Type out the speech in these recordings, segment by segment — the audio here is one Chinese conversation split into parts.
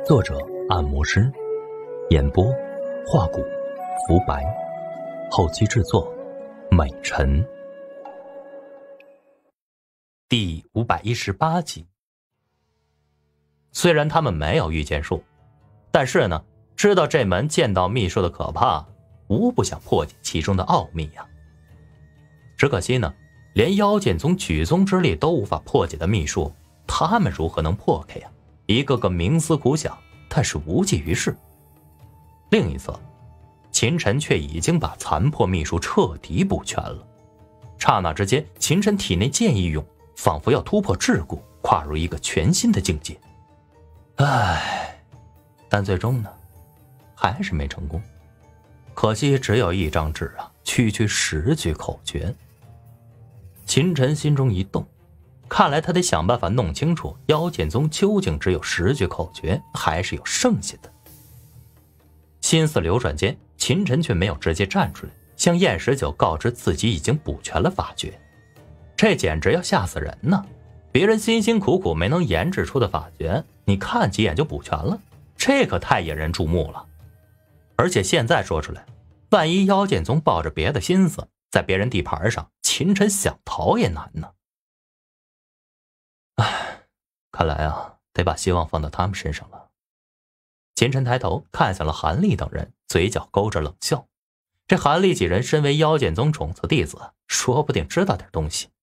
作者按摩师，演播画骨浮白，后期制作美晨。第518集。虽然他们没有遇见术，但是呢，知道这门剑道秘术的可怕，无不想破解其中的奥秘呀。只可惜呢，连妖剑宗举宗之力都无法破解的秘术，他们如何能破开呀？一个个冥思苦想，但是无济于事。另一侧，秦晨却已经把残破秘术彻底补全了。刹那之间，秦晨体内剑意涌，仿佛要突破桎梏，跨入一个全新的境界。但最终呢，还是没成功。可惜只有一张纸啊，区区10句口诀。秦晨心中一动，看来他得想办法弄清楚妖剑宗究竟只有10句口诀，还是有剩下的。心思流转间，秦晨却没有直接站出来向燕十九告知自己已经补全了法诀，这简直要吓死人呢！别人辛辛苦苦没能研制出的法诀，你看几眼就补全了，这可太引人注目了。而且现在说出来，万一妖剑宗抱着别的心思，在别人地盘上，秦晨想逃也难呢。看来啊，得把希望放到他们身上了。秦晨抬头看向了韩立等人，嘴角勾着冷笑。这韩立几人身为妖剑宗种子弟子，说不定知道点东西。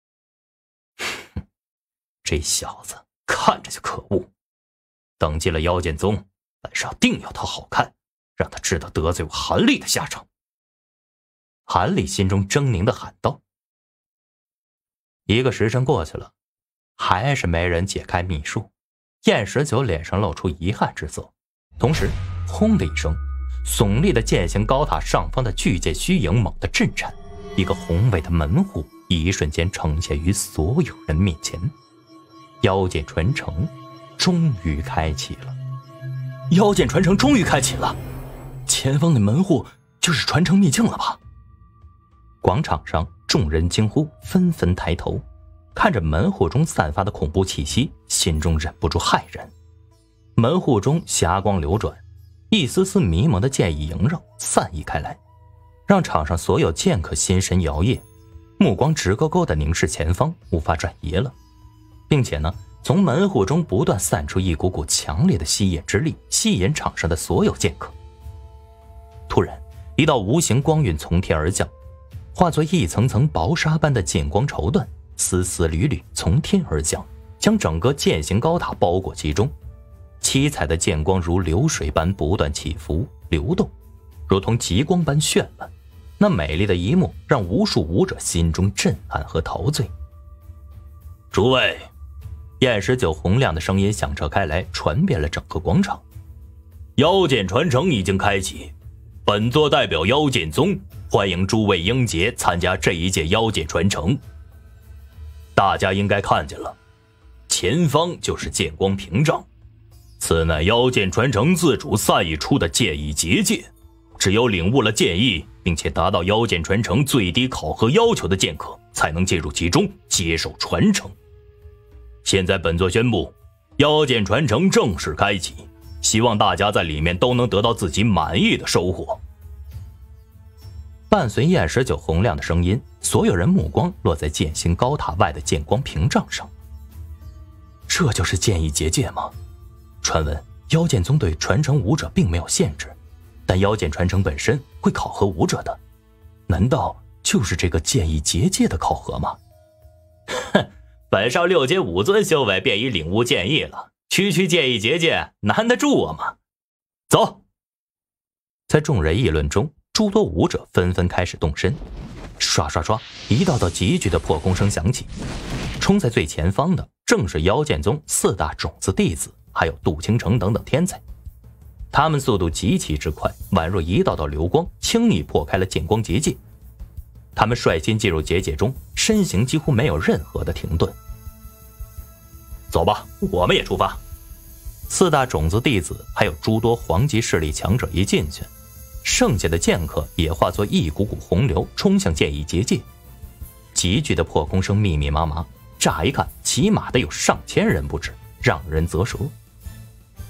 这小子看着就可恶，等进了妖剑宗，本少定要他好看，让他知道得罪我韩立的下场。韩立心中狰狞地喊道。1个时辰过去了，还是没人解开秘术。燕十九脸上露出遗憾之色，同时轰的一声，耸立的剑形高塔上方的巨剑虚影猛地震颤，一个宏伟的门户一瞬间呈现于所有人面前。妖剑传承终于开启了。妖剑传承终于开启了，前方的门户就是传承秘境了吧？广场上众人惊呼，纷纷抬头看着门户中散发的恐怖气息，心中忍不住骇然。门户中霞光流转，一丝丝迷蒙的剑意萦绕，散溢开来，让场上所有剑客心神摇曳，目光直勾勾地凝视前方，无法转移了。并且呢，从门户中不断散出一股股强烈的吸引之力，吸引场上的所有剑客。突然，一道无形光晕从天而降，化作一层层薄纱般的剑光绸缎，丝丝缕缕从天而降，将整个剑形高塔包裹其中。七彩的剑光如流水般不断起伏流动，如同极光般绚烂。那美丽的一幕让无数武者心中震撼和陶醉。诸位，燕十九洪亮的声音响彻开来，传遍了整个广场。妖剑传承已经开启，本座代表妖剑宗欢迎诸位英杰参加这一届妖剑传承。大家应该看见了，前方就是剑光屏障，此乃妖剑传承自主散溢出的剑意结界，只有领悟了剑意，并且达到妖剑传承最低考核要求的剑客，才能进入其中接受传承。现在本座宣布，妖剑传承正式开启，希望大家在里面都能得到自己满意的收获。伴随燕十九洪亮的声音，所有人目光落在剑形高塔外的剑光屏障上。这就是剑意结界吗？传闻妖剑宗对传承武者并没有限制，但妖剑传承本身会考核武者的，难道就是这个剑意结界的考核吗？哼，本少6阶5尊修为便已领悟剑意了，区区剑意结界难得住我吗？走！在众人议论中，诸多武者纷纷开始动身，刷刷刷，一道道急剧的破空声响起。冲在最前方的正是妖剑宗4大种子弟子，还有杜青城等等天才。他们速度极其之快，宛若一道道流光，轻易破开了剑光结界。他们率先进入结界中，身形几乎没有任何的停顿。走吧，我们也出发。4大种子弟子还有诸多皇级势力强者一进去，剩下的剑客也化作一股股洪流冲向剑意结界。急剧的破空声密密麻麻，乍一看起码得有上千人不止，让人啧舌。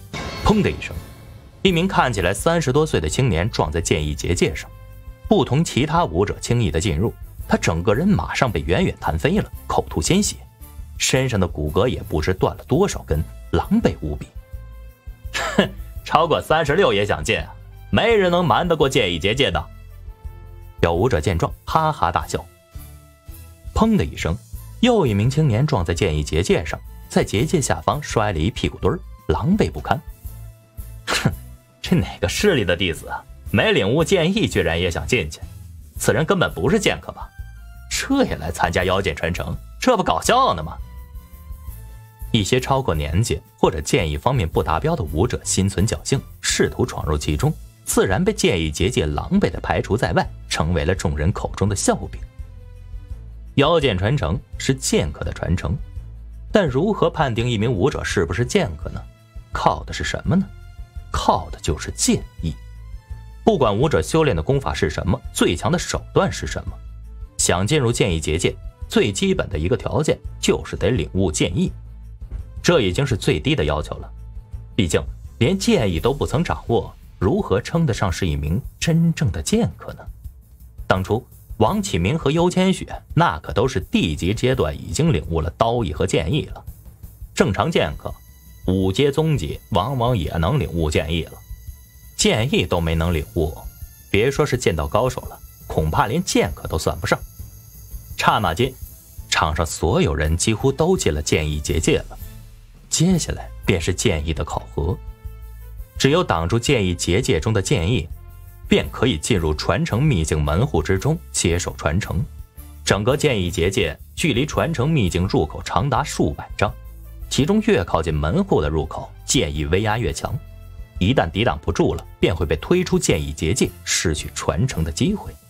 砰的一声，一名看起来30多岁的青年撞在剑意结界上，不同其他武者轻易的进入，他整个人马上被远远弹飞了，口吐鲜血，身上的骨骼也不知断了多少根，狼狈无比。哼，超过36也想进啊？没人能瞒得过剑意结界的。有武者见状哈哈大笑。砰的一声，又一名青年撞在剑意结界上，在结界下方摔了一屁股墩儿，狼狈不堪。哼，这哪个势力的弟子啊？没领悟剑意居然也想进去？此人根本不是剑客吧？这也来参加妖剑传承，这不搞笑呢吗？一些超过年纪或者剑意方面不达标的武者心存侥幸，试图闯入其中，自然被剑意结界狼狈地排除在外，成为了众人口中的笑柄。妖剑传承是剑客的传承，但如何判定一名武者是不是剑客呢？靠的是什么呢？靠的就是剑意。不管武者修炼的功法是什么，最强的手段是什么，想进入剑意结界，最基本的一个条件就是得领悟剑意，这已经是最低的要求了。毕竟连剑意都不曾掌握，如何称得上是一名真正的剑客呢？当初王启明和幽千雪那可都是地级阶段已经领悟了刀意和剑意了，正常剑客5阶宗级往往也能领悟剑意了，剑意都没能领悟，别说是剑道高手了，恐怕连剑客都算不上。刹那间，场上所有人几乎都进了剑意结界了，接下来便是剑意的考核，只有挡住剑意结界中的剑意，便可以进入传承秘境门户之中接受传承。整个剑意结界距离传承秘境入口长达数百丈，其中越靠近门户的入口，剑意威压越强，一旦抵挡不住了，便会被推出剑意结界，失去传承的机会。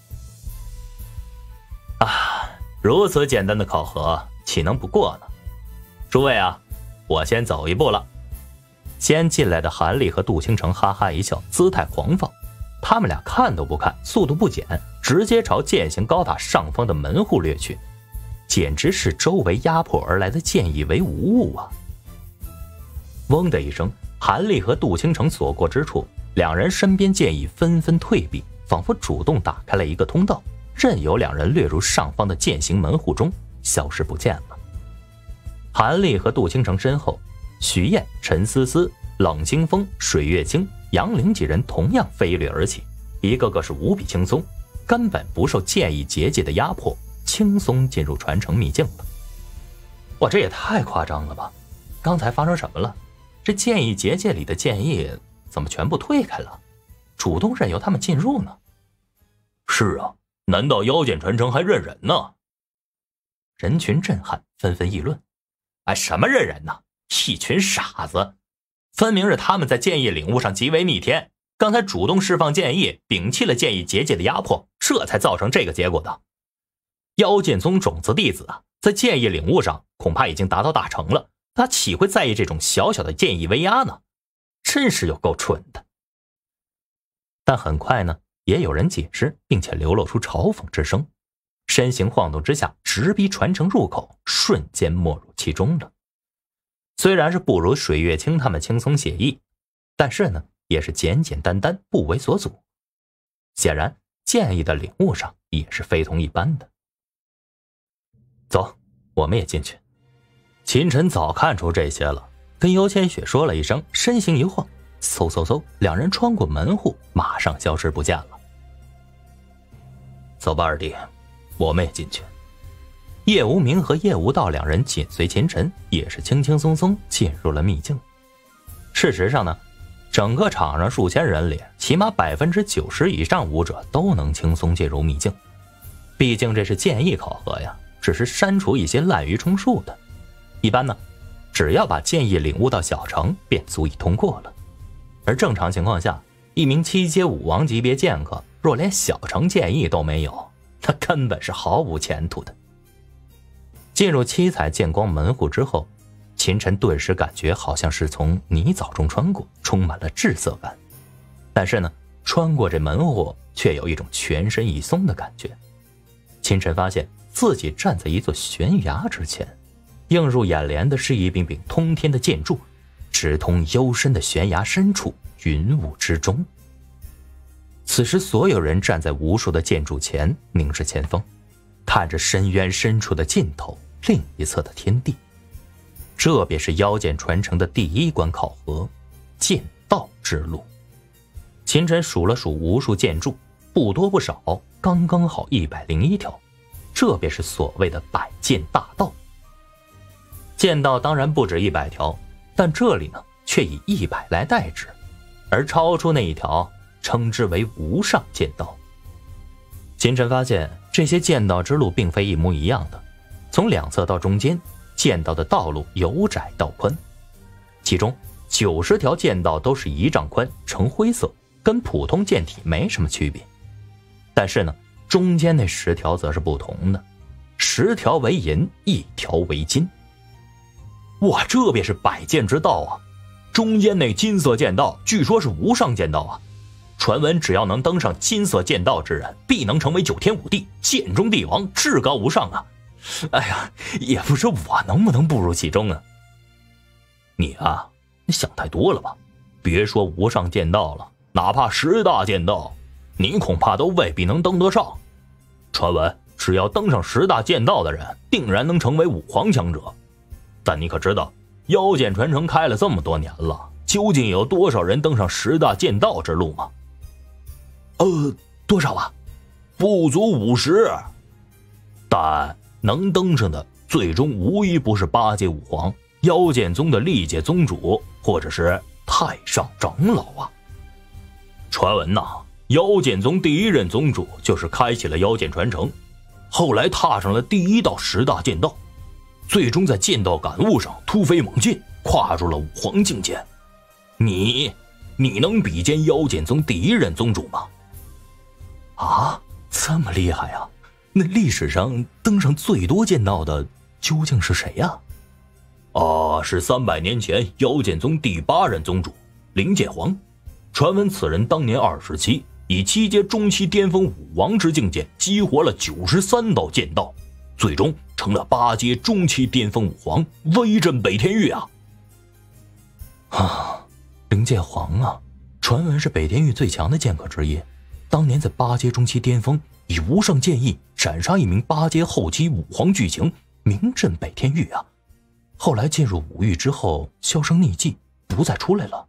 如此简单的考核，岂能不过呢？诸位啊，我先走一步了。先进来的韩立和杜倾城哈哈一笑，姿态狂放，他们俩看都不看，速度不减，直接朝剑行高塔上方的门户掠去，简直是周围压迫而来的剑意为无物啊！嗡的一声，韩立和杜倾城所过之处，两人身边剑意纷纷退避，仿佛主动打开了一个通道，任由两人掠入上方的剑行门户中，消失不见了。韩立和杜倾城身后，徐燕、陈思思、冷清风、水月清、杨凌几人同样飞掠而起，一个个是无比轻松，根本不受剑意结界的压迫，轻松进入传承秘境了。哇，这也太夸张了吧！刚才发生什么了？这剑意结界里的剑意怎么全部退开了？主动任由他们进入呢？是啊，难道妖剑传承还认人呢？人群震撼，纷纷议论。什么认人呢？一群傻子！分明是他们在剑意领悟上极为逆天，刚才主动释放剑意，摒弃了剑意结界的压迫，这才造成这个结果的。妖剑宗种子弟子啊，在剑意领悟上恐怕已经达到大成了，他岂会在意这种小小的剑意威压呢？真是有够蠢的。但很快呢，也有人解释，并且流露出嘲讽之声，身形晃动之下，直逼传承入口，瞬间没入其中了。虽然是不如水月清他们轻松写意，但是呢，也是简简单单，不为所阻。显然剑意的领悟上也是非同一般的。走，我们也进去。秦晨早看出这些了，跟幽千雪说了一声，身形一晃，嗖嗖嗖，两人穿过门户，马上消失不见了。走吧，二弟，我们也进去。叶无名和叶无道两人紧随秦晨，也是轻轻松松进入了秘境。事实上呢，整个场上数千人里，起码90%以上武者都能轻松进入秘境。毕竟这是剑意考核呀，只是删除一些滥竽充数的。一般呢，只要把剑意领悟到小成，便足以通过了。而正常情况下，一名7阶武王级别剑客，若连小成剑意都没有，他根本是毫无前途的。进入七彩剑光门户之后，秦晨顿时感觉好像是从泥沼中穿过，充满了滞涩感。但是呢，穿过这门户却有一种全身一松的感觉。秦晨发现自己站在一座悬崖之前，映入眼帘的是一柄柄通天的剑柱， 直通幽深的悬崖深处，云雾之中。此时所有人站在无数的建筑前，凝视前方，看着深渊深处的尽头，另一侧的天地。这便是妖剑传承的第一关考核——剑道之路。秦晨数了数无数建筑，不多不少，刚刚好101条。这便是所谓的百剑大道。剑道当然不止100条，但这里呢却以100来代指，而超出那一条称之为无上剑道。秦晨发现这些剑道之路并非一模一样的，从两侧到中间，剑道的道路由窄到宽，其中90条剑道都是1丈宽，呈灰色，跟普通剑体没什么区别。但是呢，中间那10条则是不同的，10条为银，1条为金。哇，这便是百剑之道啊！中间那金色剑道据说是无上剑道啊，传闻只要能登上金色剑道之人，必能成为9天5地，剑中帝王，至高无上啊！哎呀，也不知我能不能步入其中啊。你啊，你想太多了吧？别说无上剑道了，哪怕10大剑道，你恐怕都未必能登得上。传闻只要登上10大剑道的人，定然能成为5皇强者。但你可知道，妖剑传承开了这么多年了，究竟有多少人登上10大剑道之路吗？多少啊？不足50。但能登上的，最终无一不是8阶5皇、妖剑宗的历届宗主，或者是太上长老啊。传闻呐，妖剑宗第1任宗主就是开启了妖剑传承，后来踏上了第1道10大剑道，最终在剑道感悟上突飞猛进，跨入了5皇境界。你能比肩妖剑宗第1任宗主吗？啊，这么厉害啊！那历史上登上最多剑道的究竟是谁呀？是300年前妖剑宗第8任宗主灵剑皇。传闻此人当年27，以7阶中期巅峰武王之境界激活了93道剑道，最终成了8阶中期巅峰武皇，威震北天域啊！灵剑皇啊，传闻是北天域最强的剑客之一，当年在8阶中期巅峰，以无上剑意斩杀一名8阶后期武皇巨型，名震北天域啊！后来进入武域之后，销声匿迹，不再出来了。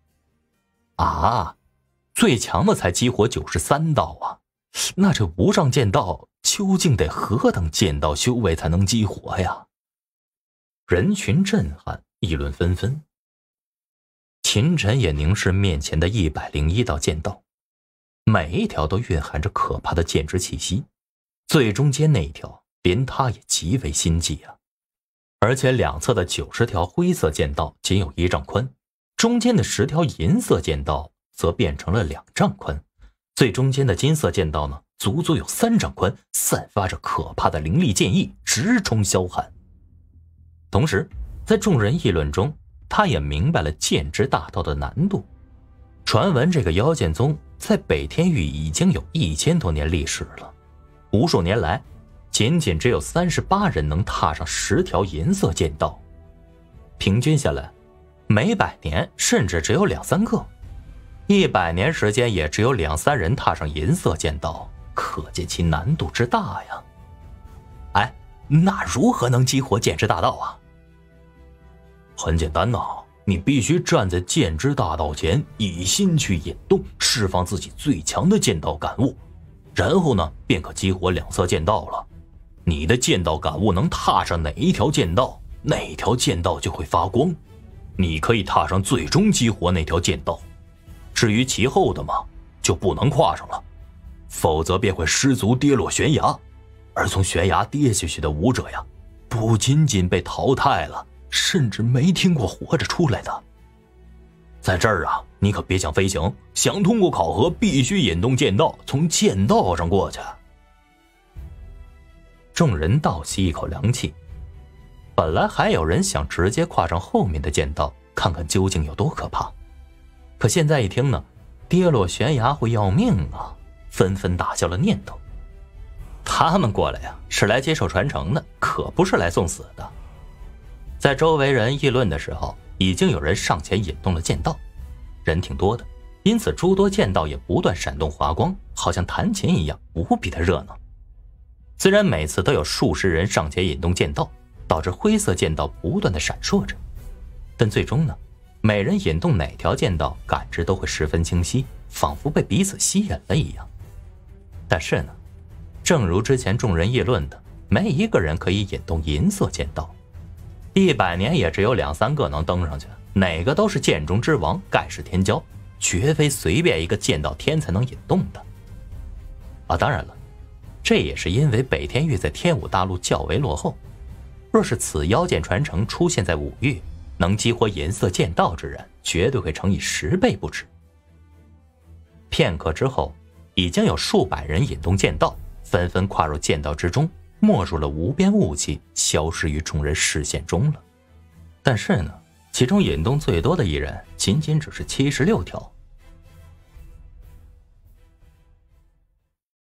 最强的才激活93道啊！那这无上剑道究竟得何等剑道修为才能激活呀？人群震撼，议论纷纷。秦晨也凝视面前的101道剑道，每一条都蕴含着可怕的剑之气息，最中间那一条连他也极为心悸啊！而且两侧的90条灰色剑道仅有1丈宽，中间的10条银色剑道则变成了2丈宽，最中间的金色剑道呢，足足有3丈宽，散发着可怕的凌厉剑意，直冲霄汉。同时在众人议论中，他也明白了剑之大道的难度。传闻这个妖剑宗在北天域已经有1000多年历史了，无数年来仅只有38人能踏上10条银色剑道，平均下来每100年甚至只有2、3个，100年时间也只有2、3人踏上银色剑道，可见其难度之大呀！那如何能激活剑之大道啊？很简单呐，你必须站在剑之大道前，以心去引动，释放自己最强的剑道感悟，然后呢，便可激活2色剑道了。你的剑道感悟能踏上哪一条剑道，哪条剑道就会发光。你可以踏上最终激活那条剑道，至于其后的嘛，就不能跨上了，否则便会失足跌落悬崖。而从悬崖跌下去的武者呀，不仅仅被淘汰了，甚至没听过活着出来的。在这儿啊，你可别想飞行，想通过考核必须引动剑道，从剑道上过去。众人倒吸一口凉气，本来还有人想直接跨上后面的剑道，看看究竟有多可怕，可现在一听呢，跌落悬崖会要命啊，纷纷打消了念头。他们过来呀，是来接受传承的，可不是来送死的。在周围人议论的时候， 已经有人上前引动了剑道，人挺多的，因此诸多剑道也不断闪动华光，好像弹琴一样，无比的热闹。虽然每次都有数十人上前引动剑道，导致灰色剑道不断的闪烁着，但最终呢，每人引动哪条剑道感知都会十分清晰，仿佛被彼此吸引了一样。但是呢，正如之前众人议论的，没一个人可以引动银色剑道，100年也只有2、3个能登上去，哪个都是剑中之王，盖世天骄，绝非随便一个剑道天才能引动的。当然了，这也是因为北天域在天武大陆较为落后，若是此妖剑传承出现在武域，能激活银色剑道之人绝对会乘以10倍不止。片刻之后，已经有数百人引动剑道，纷纷跨入剑道之中，没入了无边雾气，消失于众人视线中了。但是呢，其中引动最多的一人仅仅只是76条，